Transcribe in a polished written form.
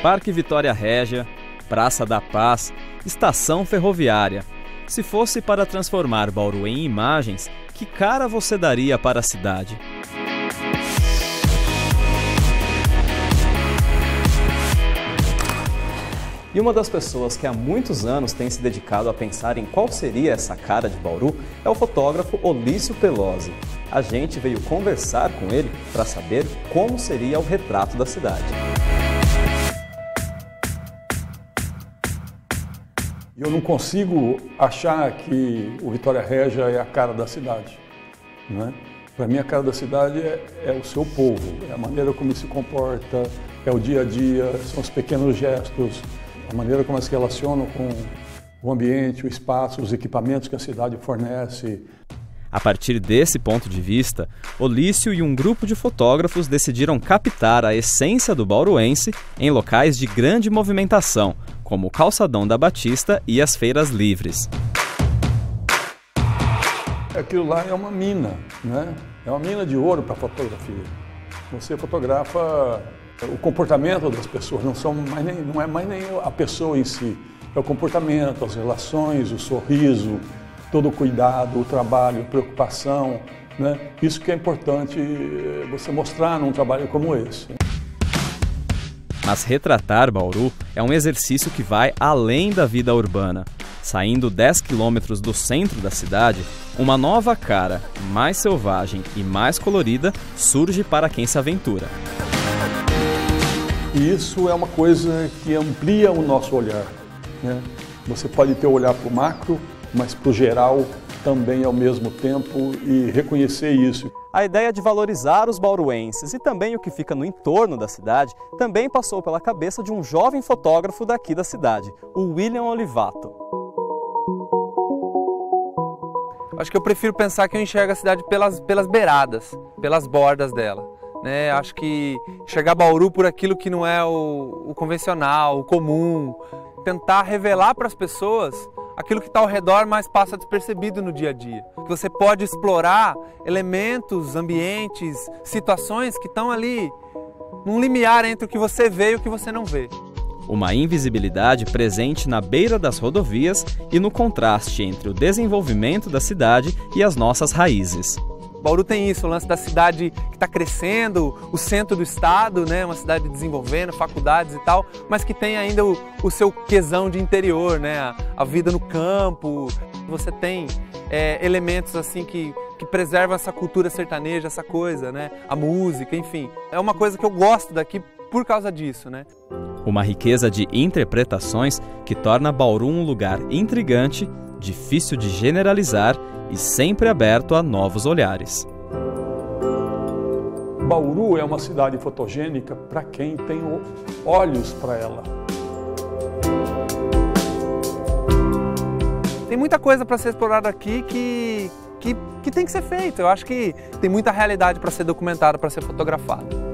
Parque Vitória Régia, Praça da Paz, Estação Ferroviária. Se fosse para transformar Bauru em imagens, que cara você daria para a cidade? E uma das pessoas que há muitos anos tem se dedicado a pensar em qual seria essa cara de Bauru é o fotógrafo Olício Pelosi. A gente veio conversar com ele para saber como seria o retrato da cidade. Eu não consigo achar que o Vitória Régia é a cara da cidade, né? Para mim, a cara da cidade é o seu povo, é a maneira como ele se comporta, é o dia a dia, são os pequenos gestos, a maneira como eles se relacionam com o ambiente, o espaço, os equipamentos que a cidade fornece. A partir desse ponto de vista, Olício e um grupo de fotógrafos decidiram captar a essência do bauruense em locais de grande movimentação, como o Calçadão da Batista e as feiras livres. Aquilo lá é uma mina, né? É uma mina de ouro para a fotografia. Você fotografa o comportamento das pessoas, não é mais nem a pessoa em si, é o comportamento, as relações, o sorriso, todo o cuidado, o trabalho, a preocupação, né? Isso que é importante você mostrar num trabalho como esse. Mas retratar Bauru é um exercício que vai além da vida urbana. Saindo 10 quilômetros do centro da cidade, uma nova cara, mais selvagem e mais colorida, surge para quem se aventura. E isso é uma coisa que amplia o nosso olhar, né? Você pode ter o olhar para o macro, mas para o geral também ao mesmo tempo e reconhecer isso. A ideia de valorizar os bauruenses e também o que fica no entorno da cidade também passou pela cabeça de um jovem fotógrafo daqui da cidade, o William Olivato. Acho que eu prefiro pensar que eu enxergo a cidade pelas beiradas, pelas bordas dela. Né? Acho que enxergar Bauru por aquilo que não é o convencional, o comum, tentar revelar para as pessoas aquilo que está ao redor, mas passa despercebido no dia a dia. Você pode explorar elementos, ambientes, situações que estão ali num limiar entre o que você vê e o que você não vê. Uma invisibilidade presente na beira das rodovias e no contraste entre o desenvolvimento da cidade e as nossas raízes. Bauru tem isso, o lance da cidade que está crescendo, o centro do estado, né, uma cidade desenvolvendo, faculdades e tal, mas que tem ainda o seu quesão de interior, né, a vida no campo. Você tem elementos assim que preservam essa cultura sertaneja, essa coisa, né, a música, enfim. É uma coisa que eu gosto daqui por causa disso, né. Uma riqueza de interpretações que torna Bauru um lugar intrigante, difícil de generalizar e sempre aberto a novos olhares. Bauru é uma cidade fotogênica para quem tem olhos para ela. Tem muita coisa para ser explorada aqui que tem que ser feito. Eu acho que tem muita realidade para ser documentada, para ser fotografada.